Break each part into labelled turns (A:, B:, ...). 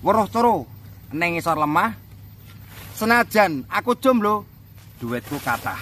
A: weruh turu ning ngisor lemah. Senajan aku jomblo, duitku kathah.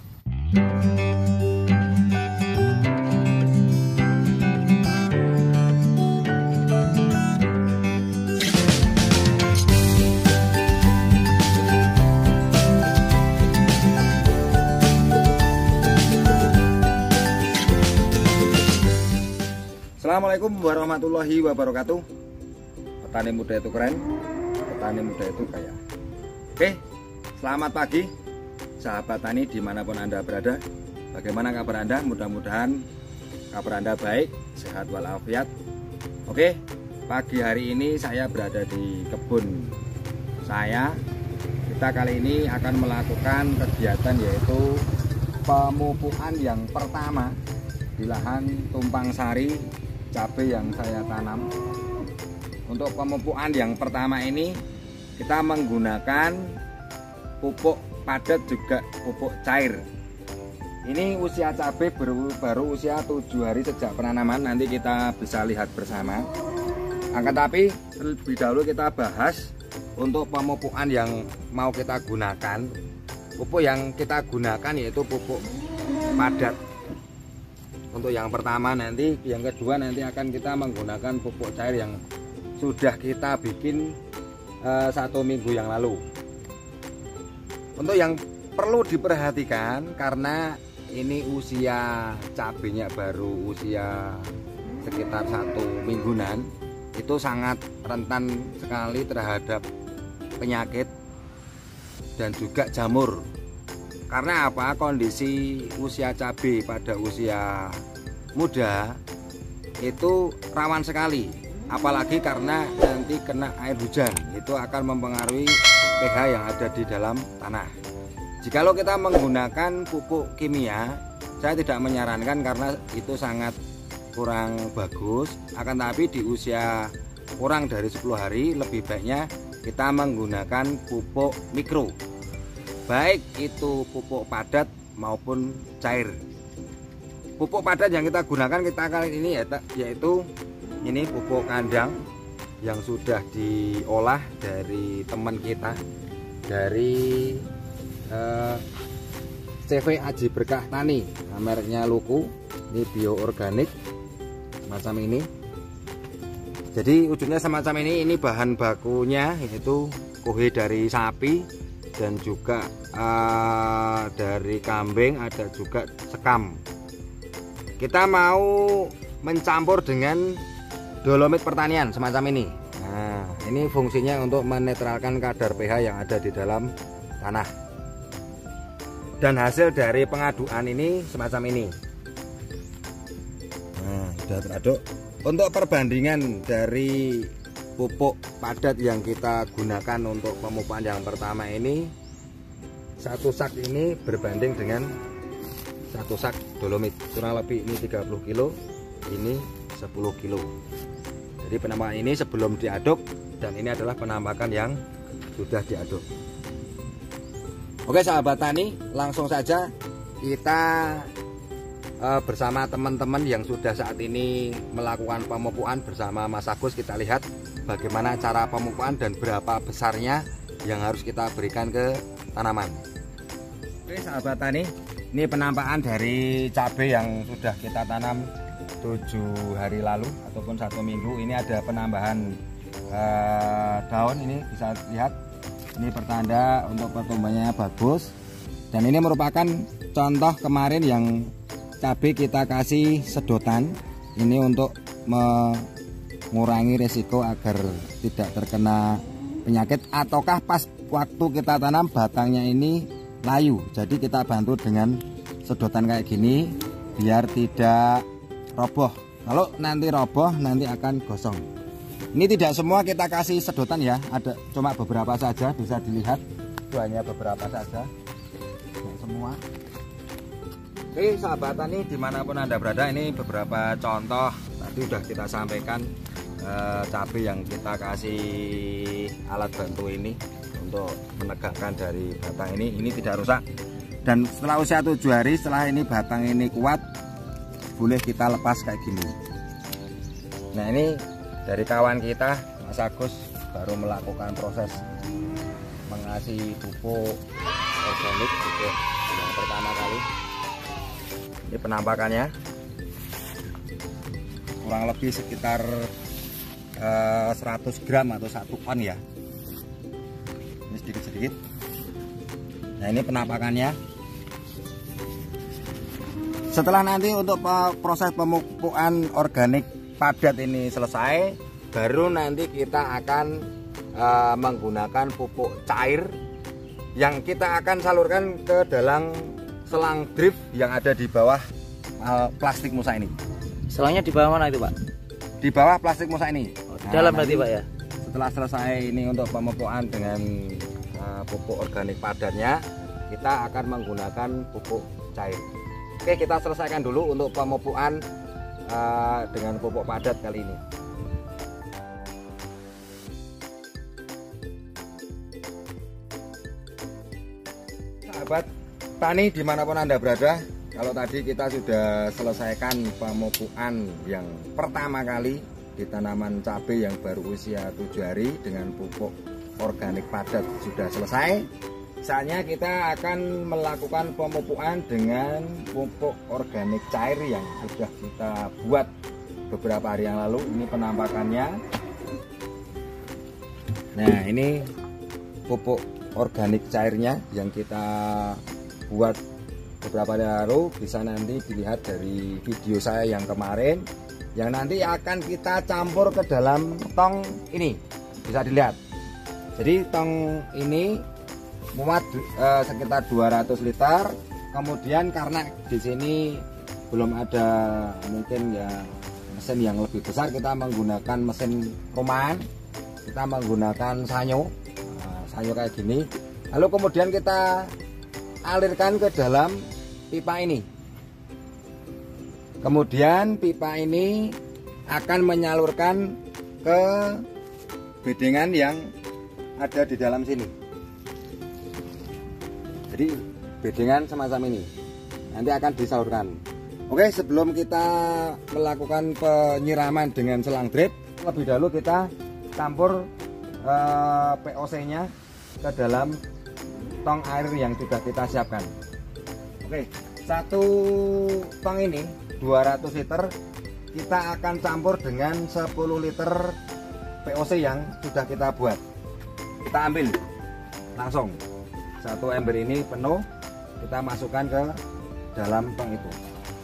B: Assalamualaikum warahmatullahi wabarakatuh. Petani muda itu keren, petani muda itu kaya. Oke, selamat pagi sahabat tani dimanapun Anda berada. Bagaimana kabar Anda? Mudah-mudahan kabar Anda baik, sehat walafiat. Oke, pagi hari ini saya berada di kebun saya. Kita kali ini akan melakukan kegiatan yaitu pemupukan yang pertama di lahan tumpang sari cabai yang saya tanam. Untuk pemupukan yang pertama ini kita menggunakan pupuk padat juga pupuk cair. Ini usia cabai baru usia 7 hari sejak penanaman, nanti kita bisa lihat bersama. Akan tapi terlebih dahulu kita bahas untuk pemupukan yang mau kita gunakan. Pupuk yang kita gunakan yaitu pupuk padat. Untuk yang pertama nanti, yang kedua nanti akan kita menggunakan pupuk cair yang sudah kita bikin 1 minggu yang lalu. Untuk yang perlu diperhatikan karena ini usia cabenya baru usia sekitar 1 mingguan, itu sangat rentan sekali terhadap penyakit dan juga jamur. Karena apa? Kondisi usia cabai pada usia muda itu rawan sekali, apalagi karena nanti kena air hujan, itu akan mempengaruhi pH yang ada di dalam tanah. Jikalau kita menggunakan pupuk kimia, saya tidak menyarankan karena itu sangat kurang bagus. Akan tapi di usia kurang dari 10 hari lebih baiknya kita menggunakan pupuk mikro, baik itu pupuk padat maupun cair. Pupuk padat yang kita gunakan kita kali ini yaitu ini pupuk kandang yang sudah diolah dari teman kita dari CV Aji Berkah Tani, mereknya Luku. Ini bioorganik semacam ini. Jadi ujungnya semacam ini bahan bakunya yaitu kohe dari sapi dan juga dari kambing, ada juga sekam. Kita mau mencampur dengan dolomit pertanian semacam ini. Nah, ini fungsinya untuk menetralkan kadar pH yang ada di dalam tanah. Dan hasil dari pengadukan ini semacam ini. Nah, sudah teraduk. Untuk perbandingan dari pupuk padat yang kita gunakan untuk pemupukan yang pertama ini, satu sak ini berbanding dengan satu sak dolomit, kurang lebih ini 30 kilo, ini 10 kilo. Jadi penambahan ini sebelum diaduk, dan ini adalah penampakan yang sudah diaduk. Oke sahabat tani, langsung saja kita bersama teman-teman yang sudah saat ini melakukan pemupukan bersama Mas Agus. Kita lihat bagaimana cara pemupukan dan berapa besarnya yang harus kita berikan ke tanaman. Oke sahabat tani, ini penampakan dari cabai yang sudah kita tanam 7 hari lalu ataupun 1 minggu. Ini ada penambahan daun, ini bisa lihat. Ini pertanda untuk pertumbuhannya bagus. Dan ini merupakan contoh kemarin yang cabai kita kasih sedotan. Ini untuk mengurangi resiko agar tidak terkena penyakit, ataukah pas waktu kita tanam batangnya ini layu. Jadi kita bantu dengan sedotan kayak gini biar tidak roboh. Kalau nanti roboh nanti akan gosong. Ini tidak semua kita kasih sedotan ya, ada cuma beberapa saja, bisa dilihat itu hanya beberapa saja, tidak semua. Oke sahabat tani dimanapun Anda berada, ini beberapa contoh tadi sudah kita sampaikan. Cabai yang kita kasih alat bantu ini untuk menegakkan dari batang ini tidak rusak. Dan setelah usia 7 hari, setelah ini batang ini kuat, boleh kita lepas kayak gini. Nah ini dari kawan kita Mas Agus
A: baru melakukan proses mengasih pupuk organik pupuk yang pertama kali. Ini penampakannya kurang lebih sekitar 100 gram atau 1 on ya. Ini sedikit-sedikit. Nah, ini penampakannya. Setelah nanti untuk proses pemupukan organik padat ini selesai, baru nanti kita akan menggunakan pupuk cair yang kita akan salurkan ke dalam selang drip yang ada di bawah plastik musa ini.
C: Selangnya di bawah mana itu, Pak?
A: Di bawah plastik musa ini.
C: Di dalam berarti, Pak ya?
A: Setelah selesai ini untuk pemupukan dengan pupuk organik padatnya, kita akan menggunakan pupuk cair. Oke, kita selesaikan dulu untuk pemupukan dengan pupuk padat kali ini. Sahabat tani dimanapun Anda berada, kalau tadi kita sudah selesaikan pemupukan yang pertama kali di tanaman cabai yang baru usia 7 hari dengan pupuk organik padat sudah selesai. Saatnya kita akan melakukan pemupukan dengan pupuk organik cair yang sudah kita buat beberapa hari yang lalu. Ini penampakannya. Nah, ini pupuk organik cairnya yang kita buat beberapa hari lalu, bisa nanti dilihat dari video saya yang kemarin, yang nanti akan kita campur ke dalam tong ini. Bisa dilihat. Jadi tong ini muat sekitar 200 liter. Kemudian karena di sini belum ada mungkin ya mesin yang lebih besar, kita menggunakan mesin rumahan. Kita menggunakan sanyo. Sanyo kayak gini. Lalu kemudian kita alirkan ke dalam pipa ini. Kemudian pipa ini akan menyalurkan ke bedengan yang ada di dalam sini. Jadi bedengan semacam ini nanti akan disalurkan. Oke, sebelum kita melakukan penyiraman dengan selang drip, lebih dahulu kita campur POC-nya ke dalam tong air yang sudah kita siapkan. Oke, satu tong ini 200 liter, kita akan campur dengan 10 liter POC yang sudah kita buat. Kita ambil langsung satu ember ini penuh, kita masukkan ke dalam tong itu.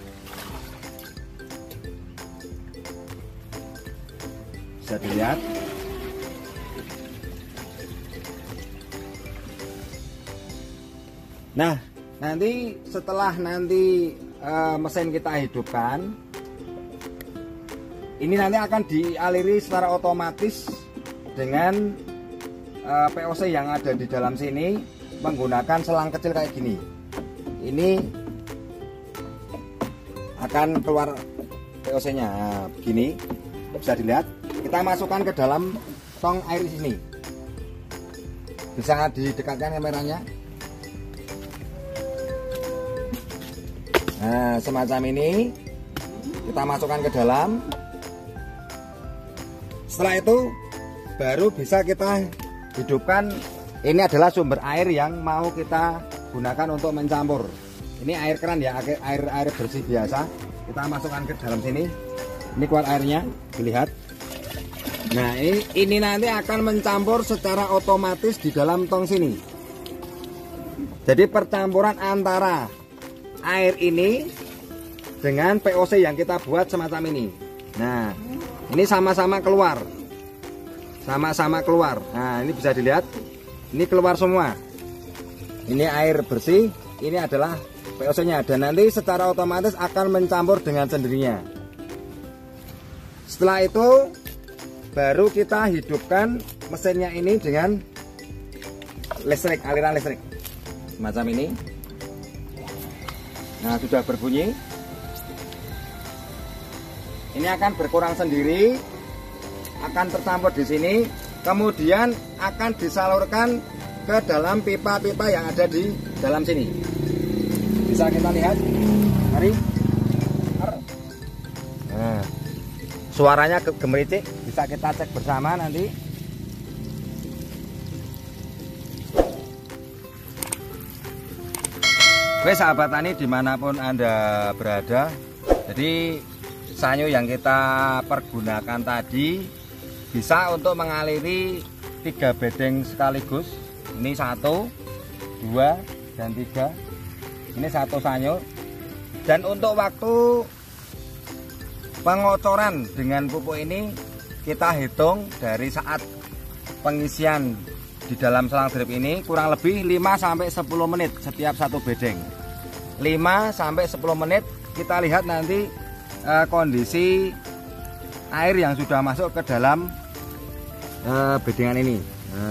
A: Bisa dilihat. Nah, nanti setelah mesin kita hidupkan, ini nanti akan dialiri secara otomatis dengan POC yang ada di dalam sini menggunakan selang kecil kayak gini. Ini akan keluar POC-nya. Nah, begini, bisa dilihat. Kita masukkan ke dalam tong air di sini. Bisa didekatkan kameranya. Nah, semacam ini kita masukkan ke dalam. Setelah itu baru bisa kita hidupkan. Ini adalah sumber air yang mau kita gunakan untuk mencampur. Ini air keran ya, air bersih biasa. Kita masukkan ke dalam sini. Ini keluar airnya, dilihat. Nah, ini nanti akan mencampur secara otomatis di dalam tong sini. Jadi percampuran antara air ini dengan POC yang kita buat semacam ini. Nah, ini sama-sama keluar. Sama-sama keluar. Nah, ini bisa dilihat. Ini keluar semua. Ini air bersih, ini adalah POC-nya, dan nanti secara otomatis akan mencampur dengan sendirinya. Setelah itu baru kita hidupkan mesinnya ini dengan listrik, aliran listrik semacam ini. Nah, sudah berbunyi. Ini akan berkurang sendiri, akan tercampur di sini, kemudian akan disalurkan ke dalam pipa-pipa yang ada di dalam sini. Bisa kita lihat, mari. Nah, suaranya gemericik, bisa kita cek bersama nanti.
B: Oke sahabat tani dimanapun Anda berada, jadi sanyo yang kita pergunakan tadi bisa untuk mengaliri 3 bedeng sekaligus. Ini 1, 2, dan 3. Ini 1 sanyo. Dan untuk waktu pengocoran dengan pupuk ini kita hitung dari saat pengisian di dalam selang drip ini kurang lebih 5-10 menit setiap 1 bedeng. 5-10 menit kita lihat nanti kondisi air yang sudah masuk ke dalam bedengan ini.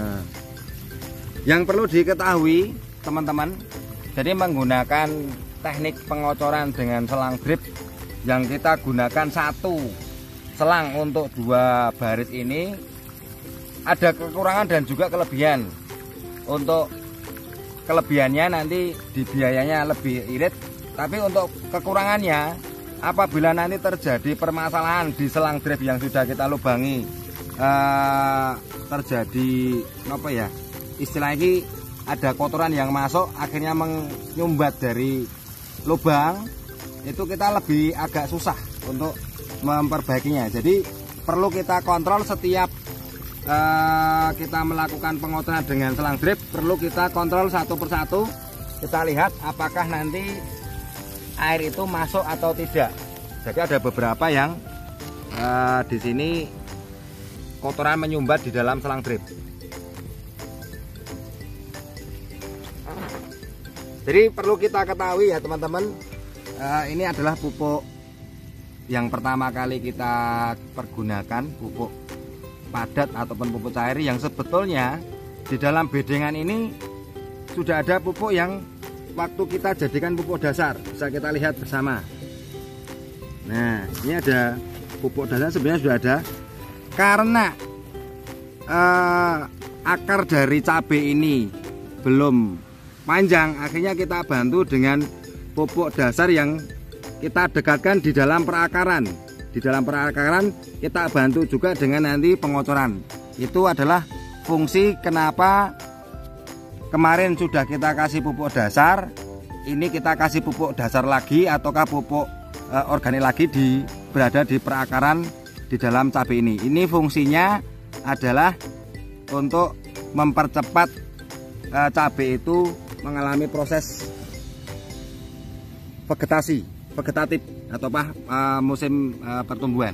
B: Yang perlu diketahui teman-teman, jadi menggunakan teknik pengocoran dengan selang drip yang kita gunakan 1 selang untuk 2 baris ini ada kekurangan dan juga kelebihan. Untuk kelebihannya nanti di biayanya lebih irit, tapi untuk kekurangannya apabila nanti terjadi permasalahan di selang drip yang sudah kita lubangi, terjadi apa ya, istilahnya ada kotoran yang masuk akhirnya menyumbat dari lubang, itu kita lebih agak susah untuk memperbaikinya. Jadi perlu kita kontrol setiap kita melakukan pengocoran dengan selang drip, perlu kita kontrol satu persatu. Kita lihat apakah nanti air itu masuk atau tidak. Jadi ada beberapa yang di sini kotoran menyumbat di dalam selang drip. Jadi perlu kita ketahui ya teman-teman, ini adalah pupuk yang pertama kali kita pergunakan, pupuk padat ataupun pupuk cair yang sebetulnya di dalam bedengan ini sudah ada pupuk yang waktu kita jadikan pupuk dasar, bisa kita lihat bersama. Nah, ini ada pupuk dasar sebenarnya sudah ada. Karena akar dari cabai ini belum panjang, akhirnya kita bantu dengan pupuk dasar yang kita dekatkan di dalam perakaran. Di dalam perakaran kita bantu juga dengan nanti pengocoran. Itu adalah fungsi kenapa kemarin sudah kita kasih pupuk dasar, ini kita kasih pupuk dasar lagi ataukah pupuk organik lagi berada di perakaran di dalam cabai ini. Ini fungsinya adalah untuk mempercepat cabai itu mengalami proses vegetatif atau musim pertumbuhan.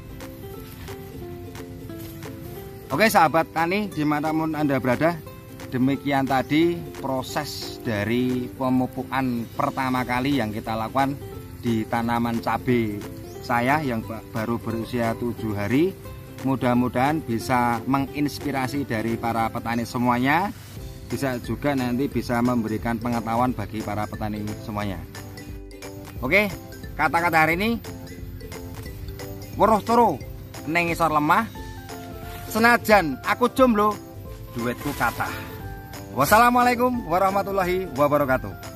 B: Oke sahabat tani dimanapun Anda berada, demikian tadi proses dari pemupukan pertama kali yang kita lakukan di tanaman cabai saya yang baru berusia 7 hari. Mudah-mudahan bisa menginspirasi dari para petani semuanya, bisa juga nanti bisa memberikan pengetahuan bagi para petani semuanya. Oke, kata-kata hari ini, weruh turu neng isor lemah, senajan aku jomblo, duitku kathah. Wassalamualaikum warahmatullahi wabarakatuh.